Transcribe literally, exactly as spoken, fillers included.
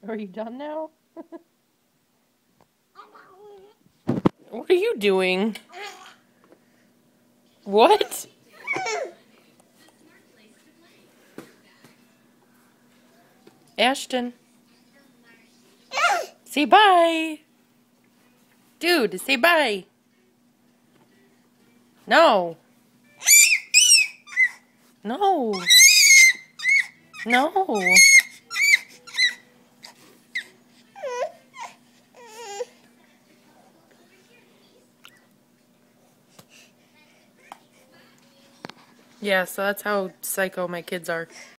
Are you done now? What are you doing? What? Ashton. Say bye. Dude, say bye. No. No. No. Yeah, so that's how psycho my kids are.